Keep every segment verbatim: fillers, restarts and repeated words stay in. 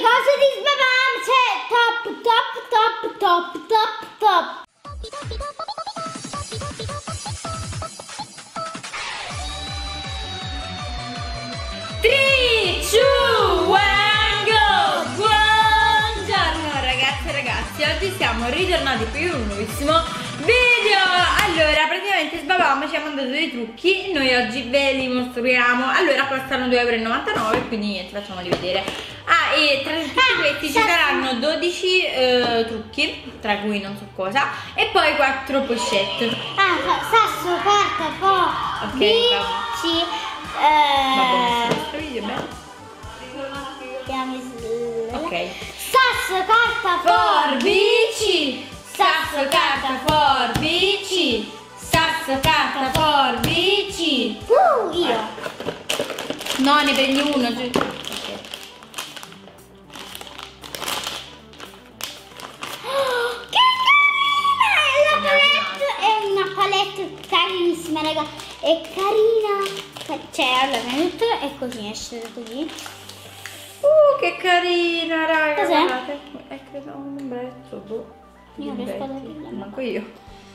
cose di Sbabam, c'è top, top, top, top, top, top. tre, due, uno, go! Buongiorno ragazze e ragazzi, oggi siamo ritornati qui con un nuovissimo video. Allora, praticamente Sbabam ci ha mandato dei trucchi, noi oggi ve li mostriamo. Allora, costano due e novantanove euro, quindi niente, facciamoli vedere. Ah, e tra tutti ah, questi ci saranno dodici eh, trucchi, tra cui non so cosa, e poi quattro pochette. Ah, sasso, carta, po', ok, bici, eh... ok. Sasso, carta, forbici. Sasso, carta, forbici. Sasso, carta, forbici. Uh, io. No, ne prendi uno. Okay. Oh, che carina! La palette è una palette carinissima, raga. È carina. Cioè, allora, prima di tutto è così, esce così. Uh, che carina, raga. Cos'è? Guardate, è credo un ombretto, boh. Io non riesco a capire. Manco io.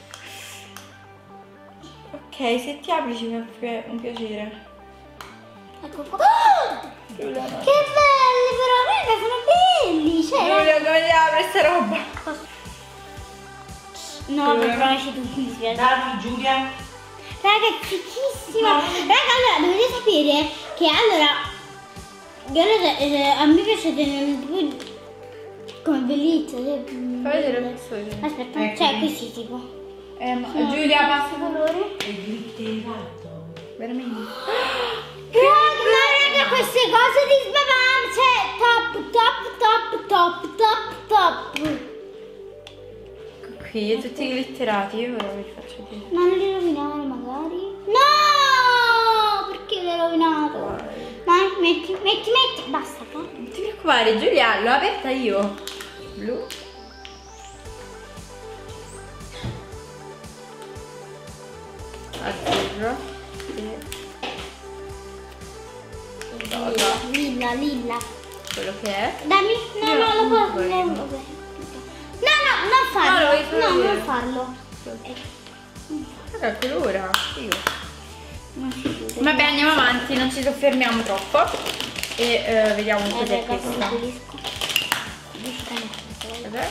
Ok, se ti apri ci fa un piacere. Ecco qua. Oh! Che belli però, raga, sono belli. Cioè, Giulia, come ti apre sta roba? No, per provarci tu, mi dispiace. Dammi Giulia. Raga, è fichissima. No. Raga, allora, dovete sapere che allora, guardate, eh, a me piace tenere tipo come bellezza. Fai vedere questo. Aspetta, ecco. Cioè questi tipo. Eh, ma Giulia, passa colore. È glitterato. Veramente. Raga, ma raga, queste cose di Sbabam, cioè top, top, top, top, top, top. Qui, tutti glitterati, io ora vi faccio vedere. Non li rovinare magari. No! Perché l'hai rovinato? Dai, metti, metti, metti. Basta qua. Non ti preoccupare, Giulia, l'ho aperta io. Blu. Azzurro. Lilla, lilla, lilla. Quello che è. Dammi, no, Io no, lo non posso. volevo. No, vabbè. No, no, non farlo. No, lo voglio solo No, vedere. non farlo. Guarda, colora. Figo. Non si chiude. Vabbè, andiamo avanti, non ci soffermiamo troppo. E eh, vediamo un Eh, cos'è raga, questa. pulisco. Vabbè.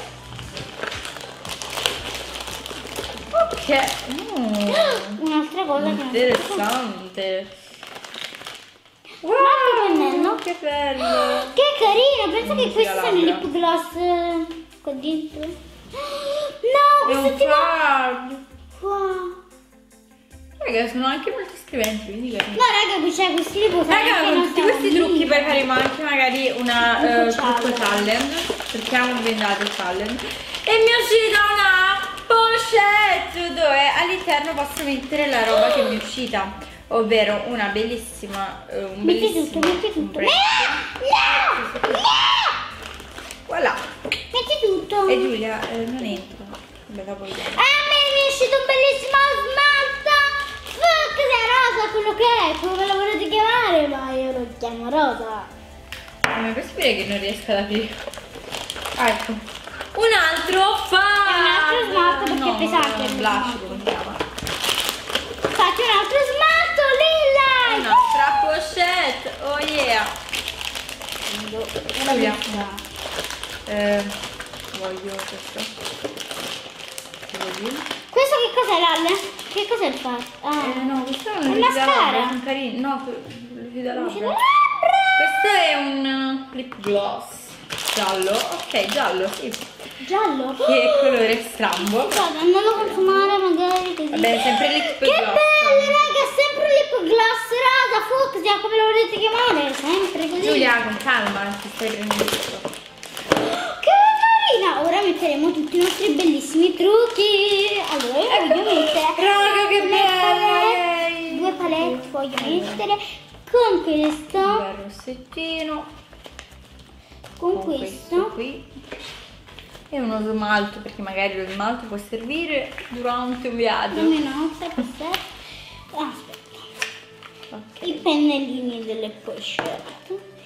Ok. Mm. Un'altra cosa che non so. Interessante. Un altro pennello. Che bello. Che carino, penso che Mm, questi la sono i labbra. lip gloss eh, qua dentro. No, È questo un tipo. fard. Wow. Raga, sono anche molto scriventi, quindi carino. No, raga, qui c'è questi li puoi fare Raga, anche con non tutti siamo questi trucchi bambini. poi faremo anche magari una Un eh, challenge. trucco challenge. Perché abbiamo inventato il challenge. E mi è uscita una pochette dove all'interno posso mettere la roba che mi è uscita. Ovvero una bellissima, eh, un Metti bellissimo tutto, metti tutto. prezzo. No! No! Voilà. Metti tutto. E Giulia, eh, non entra. Vabbè, dopo vediamo. A me mi è uscito un bellissimo smalto. Fuck, è rosa quello che è, come lo volete chiamare? Ma io lo chiamo rosa. Ma è possibile che non riesca ad aprire? Ah, ecco. Un altro fa. È un altro smalto perché no, è pesante. Un blush, come si chiama? Fatti un altro smalto, lilla. Un'altra pochette. Oh yeah. Giulia. Eh, voglio questo. Vedi? Questo che cos'è, Lalle? Che cos'è il fatto? Ah. Eh, no, questo è un Il lucida mascara. labbra, sono carini. No, lucida Luce da labbra. labbra. Questo è un uh, lip gloss giallo. Ok, giallo, sì. Giallo. Che colore strambo. Guarda, non lo consumare magari così. Vabbè, sempre lip Che gloss. bello, raga, sempre lip gloss rosa, fucsia, come lo volete chiamare? Sempre così. Giulia, con calma, ti stai prendendo tutto. Che carina! Ora metteremo tutti i nostri bellissimi trucchi. Allora, io voglio mettere Raga, che le bella palette, lei. due palette voglio mettere con questo, Un bel rossettino. con, Con questo. qui. E uno smalto, perché magari lo smalto può servire durante un viaggio. Non no, aspetta, aspetta. Aspetta. Ok. I pennellini delle pochette.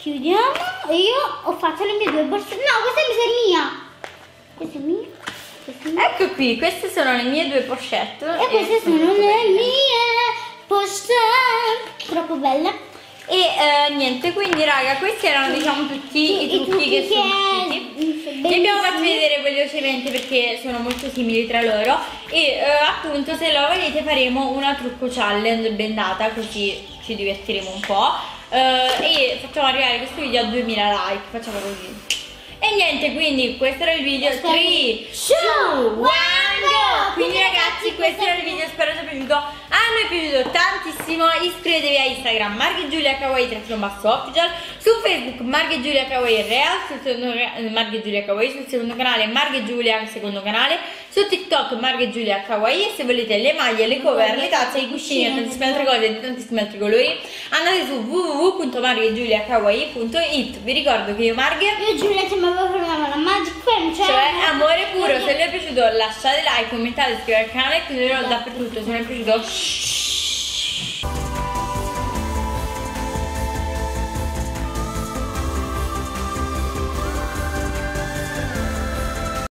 chiudiamo. Io ho fatto le mie due borse. No, questa mi sa mia. Questa è mia. Questa è mia. Ecco qui, queste sono le mie due pochette. E queste sono molto le belle. mie pochette. Troppo belle. E eh, niente, quindi raga, questi erano diciamo tutti i trucchi che sono usciti. Vi abbiamo fatto vedere velocemente perché sono molto simili tra loro. E eh, appunto, se lo volete faremo una trucco challenge bendata, così ci divertiremo un po'. Eh, e facciamo arrivare questo video a duemila like, facciamo così. E niente, quindi questo era il video. tre, due, uno, go! Quindi ragazzi, questo era il video, spero sia piaciuto. A noi è piaciuto tantissimo. Iscrivetevi a Instagram Marghe Giulia Kawaii trattino basso official, su Facebook Marghe Giulia Kawaii Real, sul secondo Marghe Giulia Kawaii, sul secondo canale Marghe Giulia secondo canale, su TikTok Marghe Giulia Kawaii. E se volete le maglie, le cover, le tazze, i cuscini e tantissime altre cose di tantissimi altri colori, andate su w w w punto marghe giulia kawaii punto it. Vi ricordo che io Marghe, Io Giulia ti avevo fermato la Magic Pen, cioè, cioè amore puro. Se vi è piaciuto lasciate like, commentate, iscrivetevi al canale e chiuderò dappertutto. Se vi è piaciuto